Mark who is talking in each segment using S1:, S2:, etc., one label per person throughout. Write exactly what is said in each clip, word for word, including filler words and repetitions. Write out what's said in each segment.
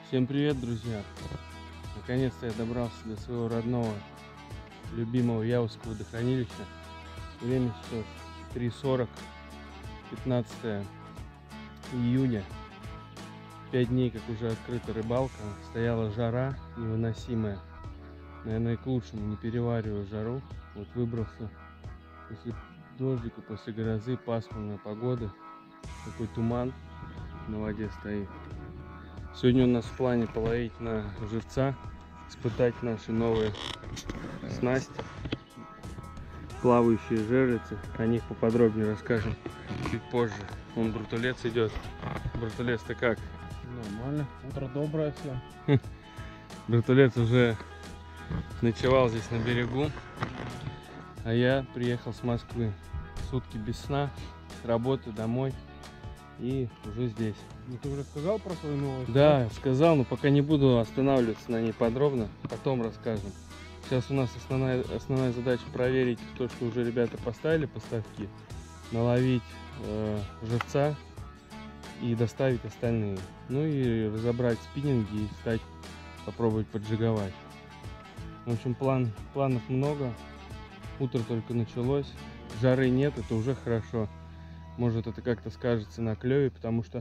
S1: Всем привет, друзья! Наконец-то я добрался до своего родного, любимого Яузского водохранилища. Время сейчас три сорок, пятнадцатое июня. Пять дней, как уже открыта рыбалка. Стояла жара невыносимая. Наверное, и к лучшему, не перевариваю жару. Вот выбрался после дождика, после грозы, пасмурная погода. Такой туман на воде стоит. Сегодня у нас в плане половить на живца, испытать наши новые снасти, плавающие жерлицы. О них поподробнее расскажем чуть позже. Вон брутулец идет. Брутулец-то как?
S2: Нормально. Утро доброе всем.
S1: Брутулец уже ночевал здесь на берегу, а я приехал с Москвы. Сутки без сна, с работы домой и уже здесь.
S2: Ну ты уже сказал про свою новость?
S1: Да, сказал, но пока не буду останавливаться на ней подробно, потом расскажем. Сейчас у нас основная, основная задача проверить то, что уже ребята поставили поставки, наловить э, живца и доставить остальные. Ну и разобрать спиннинги и стать, попробовать поджиговать. В общем, план, планов много, утро только началось, жары нет, это уже хорошо. Может, это как-то скажется на клеве, потому что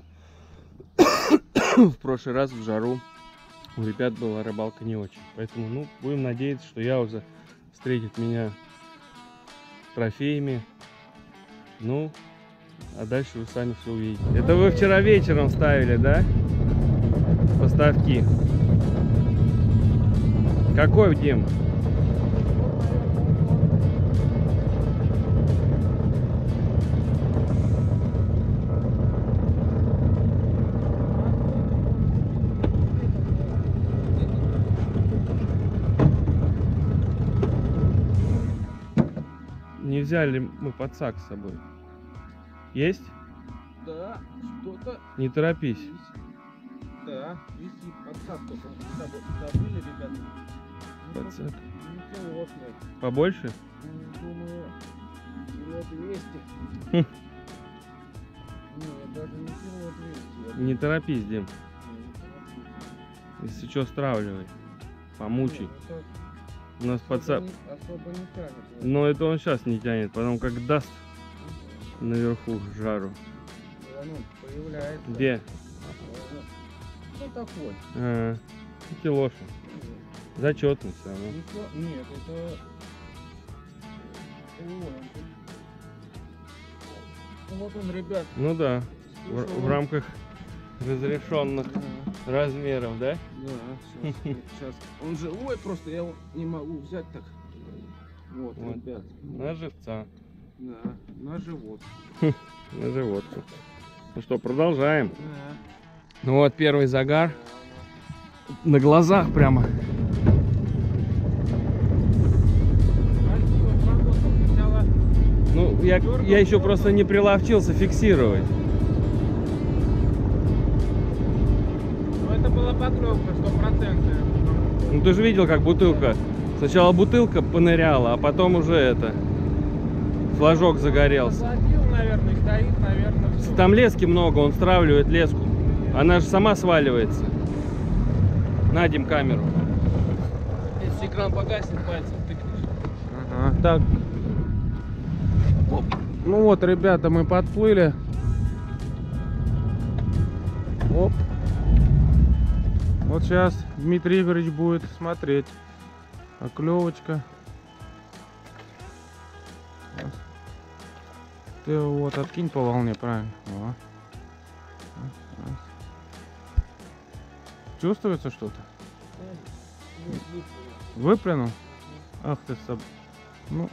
S1: в прошлый раз в жару у ребят была рыбалка не очень. Поэтому, ну, будем надеяться, что Яуза встретит меня трофеями. Ну, а дальше вы сами все увидите. Это вы вчера вечером ставили, да? Поставки. Какой, Дим? Не взяли мы подсак с собой. Есть?
S2: Да, что-то.
S1: Не торопись.
S2: Да, висит подсак только. Забыли, ребята.
S1: Подсак.
S2: Не килошный.
S1: Побольше?
S2: Думаю, кило двести.
S1: Хм.
S2: Нет, даже не кило двести.
S1: Не торопись, Дим. Если что, стравливай. Помучай. У нас подсак.
S2: Особо не тянет.
S1: Но это он сейчас не тянет, потом как даст наверху жару.
S2: Вон он появляется.
S1: Где?
S2: Кто такой?
S1: А, килоша. Зачетный все равно.
S2: Нет, это... Ой, он тут... Ну, вот он, ребят.
S1: Ну да, в, в рамках разрешенных
S2: Да,
S1: размеров, да?
S2: да, сейчас, сейчас. Он живой, просто я его не могу взять так. Вот,
S1: Вот.
S2: ребят.
S1: На живца,
S2: Да, на живот.
S1: на животку. Ну что, продолжаем.
S2: Да.
S1: Ну вот первый загар. На глазах прямо. Ну, я, я еще просто не приловчился фиксировать.
S2: Ну, это была поклевка, стопроцентная.
S1: Ну ты же видел, как бутылка. Сначала бутылка поныряла, а потом уже это. Флажок загорелся.
S2: Забил, наверное, стоит, наверное, все.
S1: Там лески много, он стравливает леску. Она же сама сваливается. Надим камеру. Если экран погаснет, пальцем тыкнешь.
S2: Ага, так. Ну вот, ребята, мы подплыли. Оп. Вот сейчас Дмитрий Игоревич будет смотреть. Поклевочка. Ты вот откинь по волне, правильно. О. Чувствуется что-то? Выплюнул? Ах ты соб... Ну.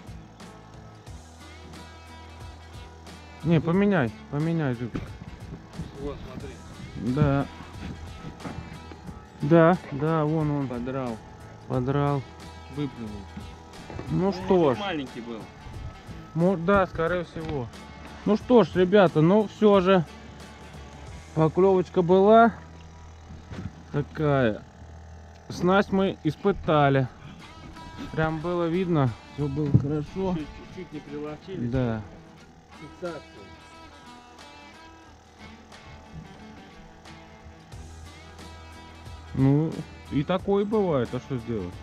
S2: Не, поменяй, поменяй живчик.
S1: Вот, смотри.
S2: Да. Да, да, вон он
S1: Подрал.
S2: подрал.
S1: Выплюнул.
S2: Ну что ж.
S1: Маленький был.
S2: Мо- да, скорее всего. Ну что ж, ребята, ну все же. Поклевочка была такая. Снасть мы испытали. Прям было видно, все было хорошо.
S1: Чуть-чуть не приловчились.
S2: Да.
S1: Фиксацию.
S2: Ну, и такое бывает, а что сделать?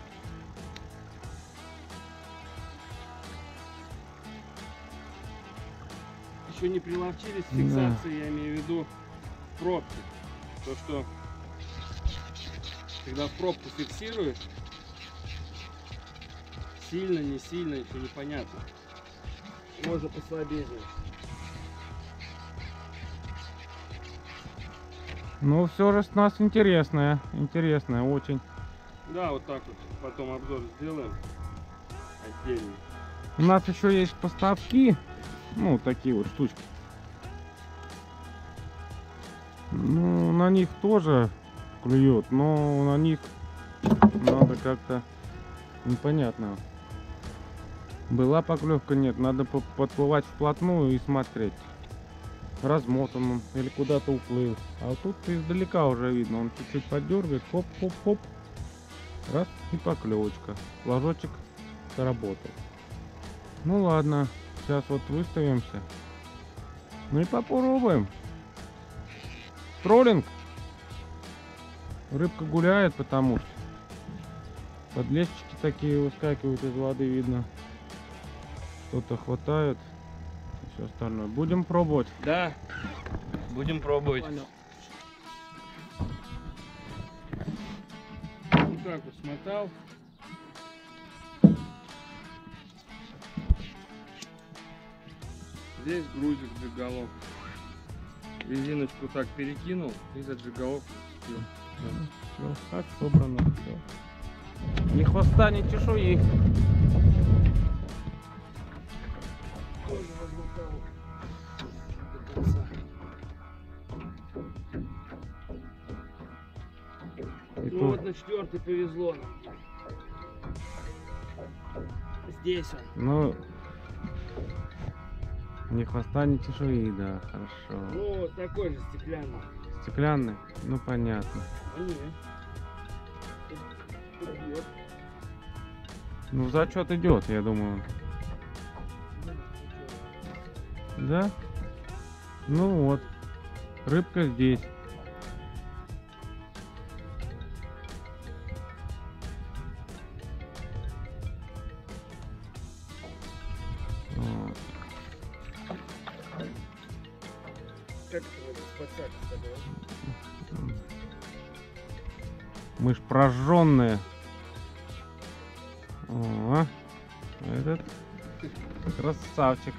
S1: Еще не приловчились к
S2: Да.
S1: фиксации, я имею в виду пробки. То, что когда в пробку фиксируешь, сильно, не сильно, еще непонятно. Можно послабее.
S2: Ну, все же с нас интересное, интересное очень.
S1: Да, вот так вот. Потом обзор сделаем отдельно.
S2: У нас еще есть поставки, ну, такие вот штучки. Ну, на них тоже клюет, но на них надо как-то непонятно. Была поклевка, нет, надо по- подплывать вплотную и смотреть. Размотан он или куда-то уплыл. А тут издалека уже видно, он чуть-чуть поддергивает, хоп-хоп-хоп. Раз и поклевочка. Флажочек сработал. Ну ладно, сейчас вот выставимся. Ну и попробуем. Троллинг. Рыбка гуляет, потому что подлещики такие выскакивают из воды, видно. Что-то хватает. И все остальное. Будем пробовать.
S1: Да, будем пробовать. Ну как вот смотал. Здесь грузик джиголов. Резиночку так перекинул и за джиголов зацепил.
S2: Все, так собрано. Все. Ни хвоста, ни чешуи. И
S1: Ну
S2: то-
S1: вот на четвертый повезло нам. Здесь он.
S2: Ну, ни хвоста, ни чешуи, да, хорошо.
S1: Ну вот такой же стеклянный.
S2: Стеклянный? Ну, понятно.
S1: А нет. Тут бьет.
S2: Ну, в зачет идет, я думаю. Да? Ну вот, рыбка здесь. Вот.
S1: Как это надо спасать с тобой?
S2: Мы ж прожженные. О, этот красавчик.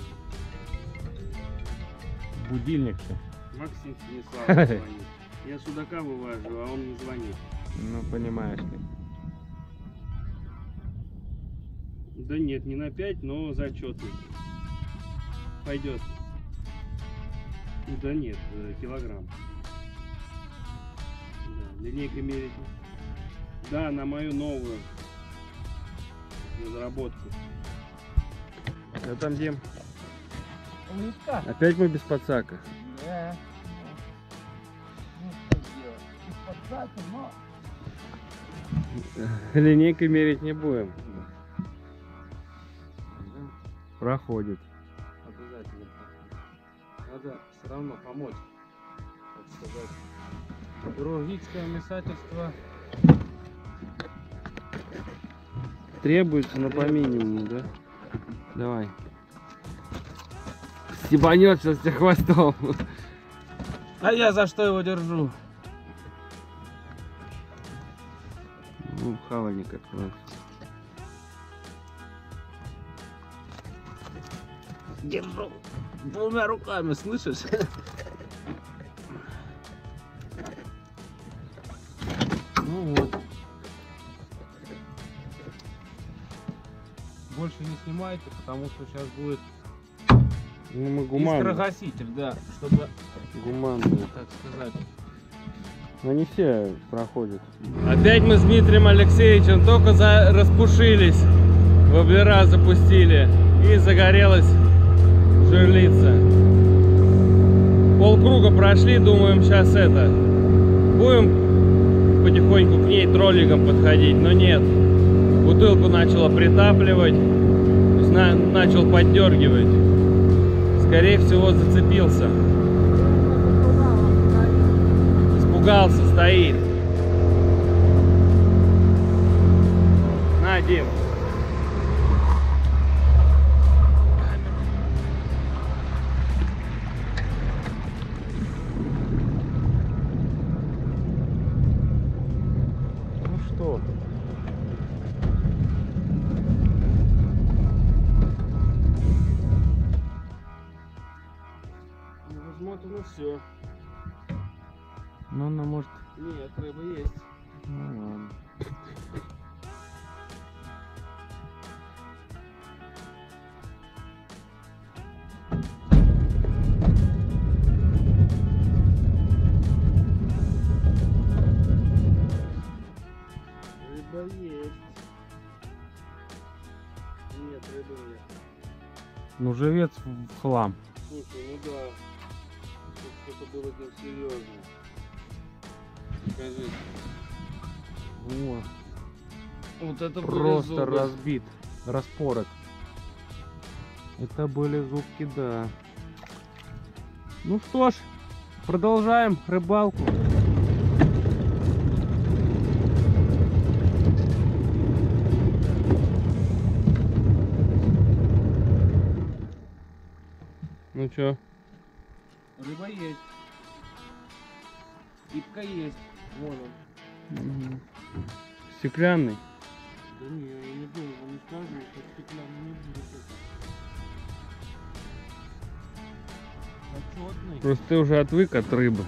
S2: Будильник все.
S1: Максим Станиславович звонит. Я судака вываживаю, а он не звонит.
S2: Ну, понимаешь ли.
S1: Да нет, не на пять, но зачетный. Пойдет. Да нет, э, килограмм. Да, линейкой мерить. Да, на мою новую разработку. Что там, Дим?
S2: Улитка?
S1: Опять мы без подсака.
S2: Да. Ну, что делать? Без подсака, но...
S1: Линейкой мерить не будем. Проходит. Обязательно. Надо все равно помочь, так сказать.
S2: Хирургическое вмешательство.
S1: Требуется, но по минимуму, да? Давай. Стебанет сейчас тебя хвостом.
S2: А я за что его держу?
S1: Ну, хавальник откроется.
S2: Держу двумя руками, слышишь? Ну вот. Больше не снимайте, потому что сейчас будет
S1: Ну, мы гуманные.
S2: искрогаситель, да, чтобы,
S1: Гуманные.
S2: так сказать.
S1: Но не все проходят. Опять мы с Дмитрием Алексеевичем только за... распушились. Воблера запустили. И загорелась жерлица. Полкруга прошли, думаем, сейчас это. Будем потихоньку к ней троллингом подходить, но нет. Бутылку начала притапливать. То есть на... начал поддергивать. Скорее всего, зацепился. Испугался, стоит. На, Дим.
S2: Ну что?
S1: Возможно, все.
S2: Ну, она может...
S1: Нет, рыба есть.
S2: Ну ладно.
S1: Рыба есть. Нет, рыбы нет.
S2: Ну, живец в хлам.
S1: Слушай, ну да. Тут что-то было там серьезное. Скажи.
S2: Во.
S1: Вот это
S2: Просто
S1: были зубы.
S2: разбит, распорот. Это были зубки, да. Ну что ж, продолжаем рыбалку.
S1: Ну чё?
S2: Рыба есть. Рыбка есть. Вон он.
S1: Угу. Стеклянный.
S2: Да не, я не думаю, не скажу, что стеклянный не будет. Отчетный.
S1: Просто ты уже отвык от рыбы.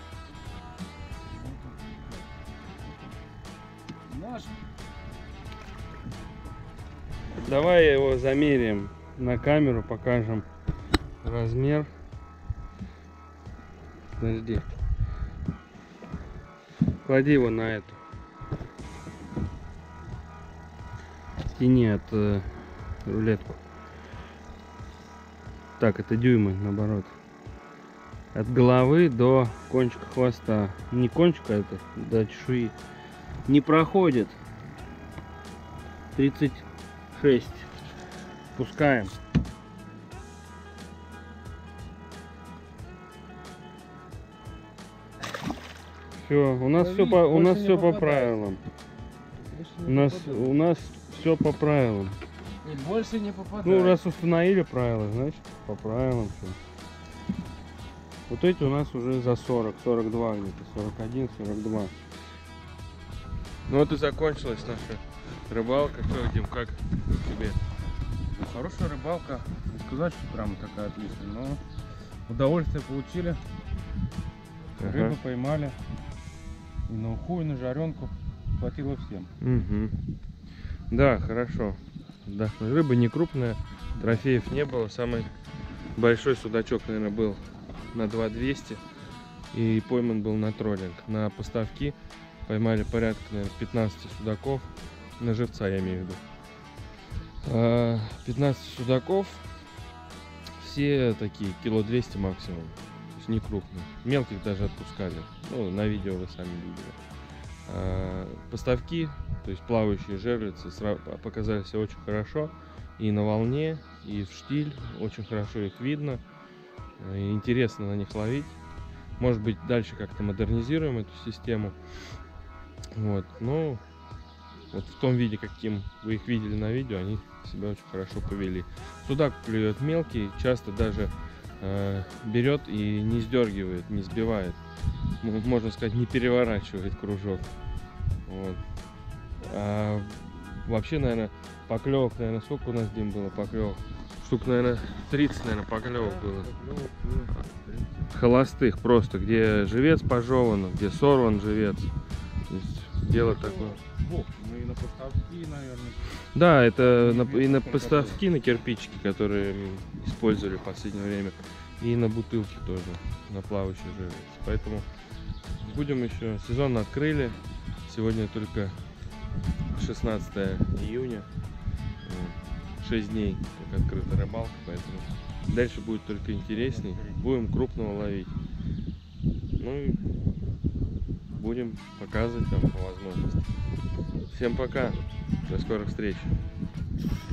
S2: Наш.
S1: Давай его замеряем на камеру, покажем размер. Подожди. Клади его на эту. Тяни от э, рулетку. Так, это дюймы, наоборот. От головы до кончика хвоста. Не кончика это, до чешуи. Не проходит. тридцать шесть. Пускаем. Все, у нас все по у нас все по правилам. У нас у нас все по правилам.
S2: И больше не попадает.
S1: Ну, раз установили правила, значит по правилам все. Вот эти у нас уже за сорок, сорок два где-то, сорок один, сорок два. Ну вот и закончилась наша рыбалка. Что, Дим, как тебе?
S2: Хорошая рыбалка. Не сказать, что прям такая отличная, но удовольствие получили.
S1: Ага.
S2: Рыбу поймали. И на уху, и на жаренку. Хватило всем.
S1: Угу. Да, хорошо. Да, рыба не крупная, трофеев не было. Самый большой судачок, наверное, был на два двести. И пойман был на троллинг. На поставки поймали порядка, наверное, пятнадцать судаков. На живца, я имею в виду. пятнадцать судаков. Все такие, кило двести максимум. То есть не крупные. Мелких даже отпускали. Ну, на видео вы сами видели. Поставки, то есть плавающие жерлицы, показали себя очень хорошо. И на волне, и в штиль. Очень хорошо их видно. И интересно на них ловить. Может быть, дальше как-то модернизируем эту систему. Вот. Но вот в том виде, каким вы их видели на видео, они себя очень хорошо повели. Судак клюет мелкий, часто даже э, берет и не сдергивает, не сбивает. Можно сказать, не переворачивает кружок. Вот. А вообще, наверное, поклевок, наверное, сколько у нас, Дим, было поклевок? Штук, наверное, тридцать, наверное, поклевок было. Холостых просто, где живец пожеван, где сорван живец. То есть дело такое.
S2: Бог, ну и на поставки, наверное.
S1: Да, это на, и на поставки, на кирпичики, которые использовали в последнее время. И на бутылки тоже, на плавающий живец. Поэтому будем еще. Сезон открыли. Сегодня только шестнадцатое июня. шесть дней как открыта рыбалка, поэтому дальше будет только интересней. Будем крупного ловить. Ну и будем показывать вам по возможности. Всем пока. До скорых встреч.